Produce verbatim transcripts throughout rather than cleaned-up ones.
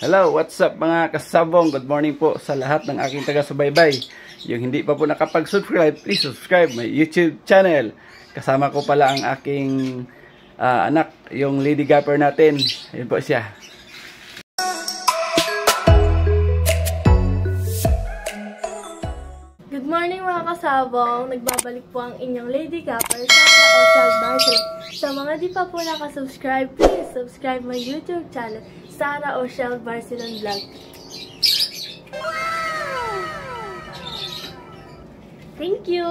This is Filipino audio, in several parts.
Hello, what's up mga kasabong? Good morning po sa lahat ng aking taga-subaybay. Yung hindi pa po nakapag-subscribe, please subscribe my YouTube channel. Kasama ko pala ang aking uh, anak, yung lady gapper natin. Yun po siya. Good morning mga kasabong. Nagbabalik po ang inyong lady gapper, Sara Oshel Barcelon. Sa mga di pa po nakasubscribe, please subscribe my YouTube channel, Sara Oshel Barcelon Vlog. Thank you!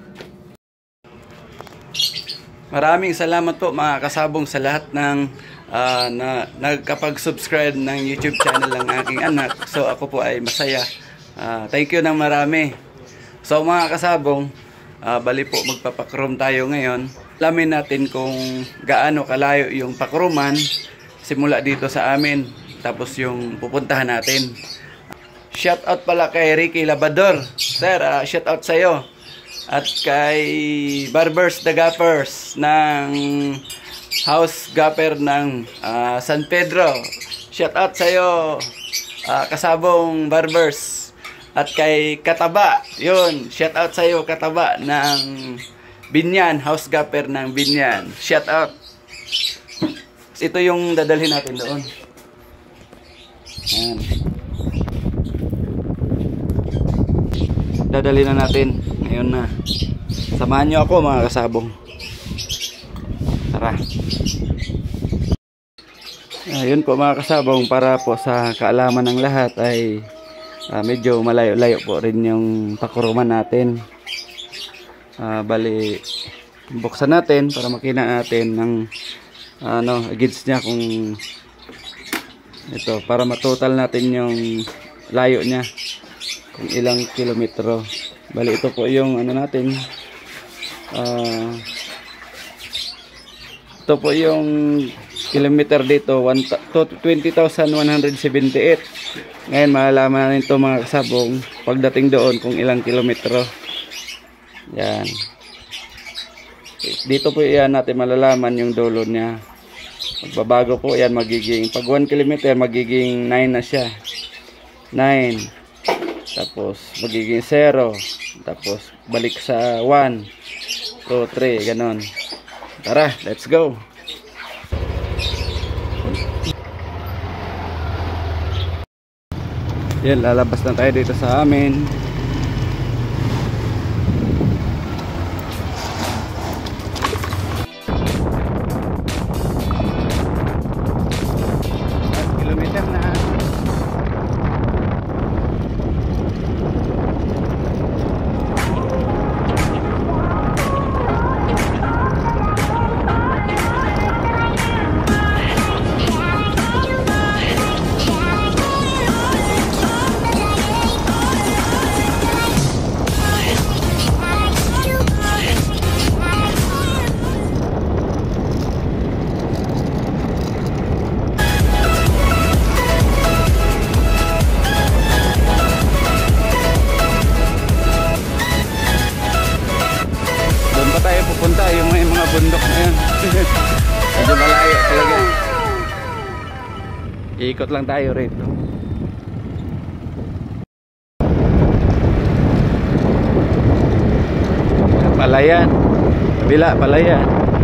Maraming salamat po mga kasabong sa lahat ng uh, na nagkapag-subscribe ng YouTube channel ng aking anak. So ako po ay masaya. Uh, thank you ng marami. So mga kasabong, uh, bali po magpapakrom tayo ngayon. Alamin natin kung gaano kalayo yung pakruman simula dito sa amin. Tapos yung pupuntahan natin. Shout out pala kay Ricky Labador. Sir, uh, shout out sa'yo. At kay Barbers the Gappers ng House Gapper ng uh, San Pedro. Shout out sa'yo, uh, kasabong Barbers. At kay Kataba, yun, shout out sa iyo Kataba ng Binyan, House Gapper ng Binyan. Shout out. Ito yung dadalhin natin doon. Ayan. Dadalhin na natin. Ngayon na. Samahan nyo ako mga kasabong. Tara. Ayun po mga kasabong, para po sa kaalaman ng lahat ay Uh, medyo malayo-layo po rin yung pakruman natin. Uh, bali, buksan natin para makita natin ng uh, ano, gauge niya kung ito, para matotal natin yung layo niya kung ilang kilometro. Bali, ito po yung ano natin. Uh, ito po yung kilometer dito, twenty thousand one hundred seventy-eight. Ngayon malalaman natin ito mga kasabong pagdating doon kung ilang kilometro. Yan. Dito po yan natin malalaman yung dulo niya. Magbabago po yan, magiging pag one kilometer magiging nine na siya. nine. Tapos magiging zero. Tapos balik sa one, two, three, ganon. Tara, let's go. Yan, lalabas na tayo dito sa amin. Kilometer na. Pupunta yung may mga bundok na yan. Medyo malayo talaga. Ikot lang tayo rito. Palayan. Kabila, palayan.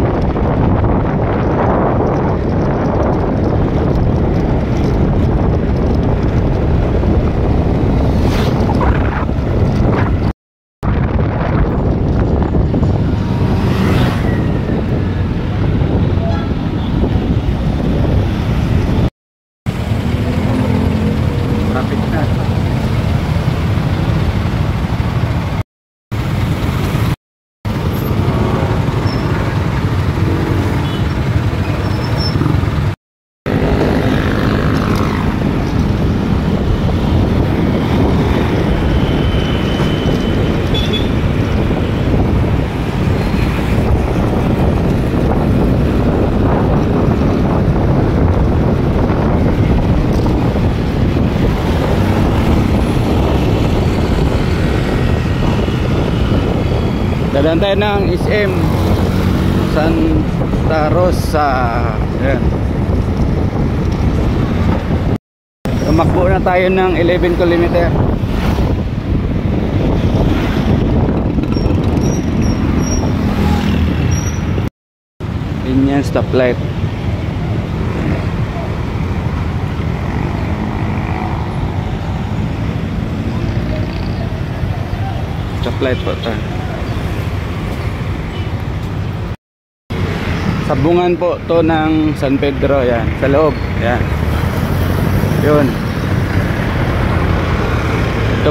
Dadaan tayo ng S M Santa Rosa. Ayan. Tumakbo na tayo ng eleven kilometer. Yun yan, stoplight. Stoplight po ito. Sabungan po to ng San Pedro, yan, sa loob, yan. Yun. Ito.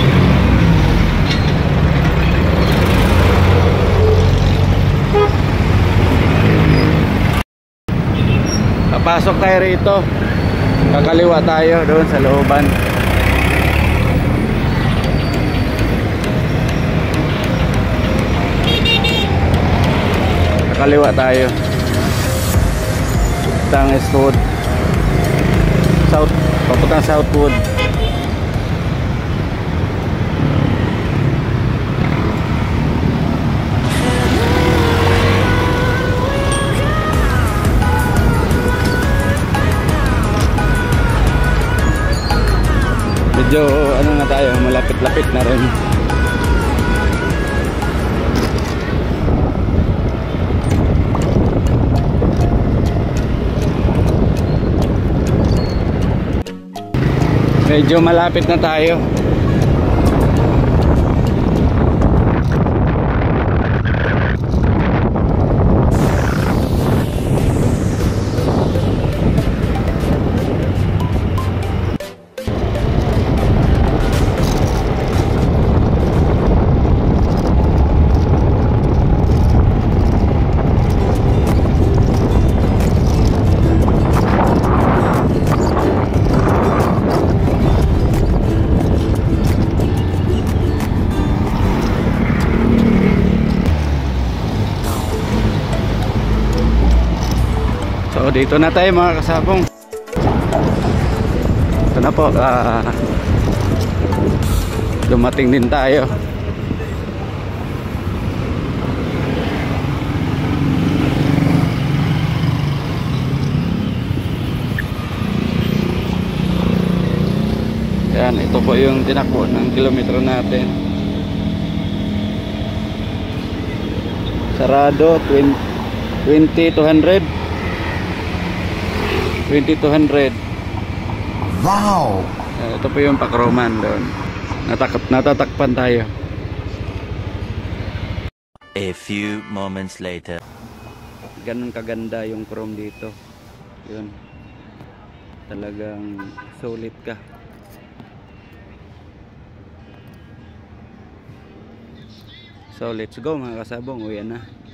Papasok tayo rito. Kakaliwa tayo doon sa looban. Kakaliwa tayo. Tang Eastwood. South, papuntang Southwood. Medyo ano na tayo, malapit-lapit na rin. Medyo malapit na tayo. So dito na tayo mga kasabong. Ito na po, uh, dumating din tayo. Yan, ito po yung tinakbo ng kilometro natin. Sarado twenty two hundred. twenty-two hundred. Wow! Uh, ito po yung Pakroman doon. Natak natatakpan tayo. A few moments later. Ganun kaganda yung chrome dito. Yun. Talagang solid ka. So let's go mga kasabong. Uwi na.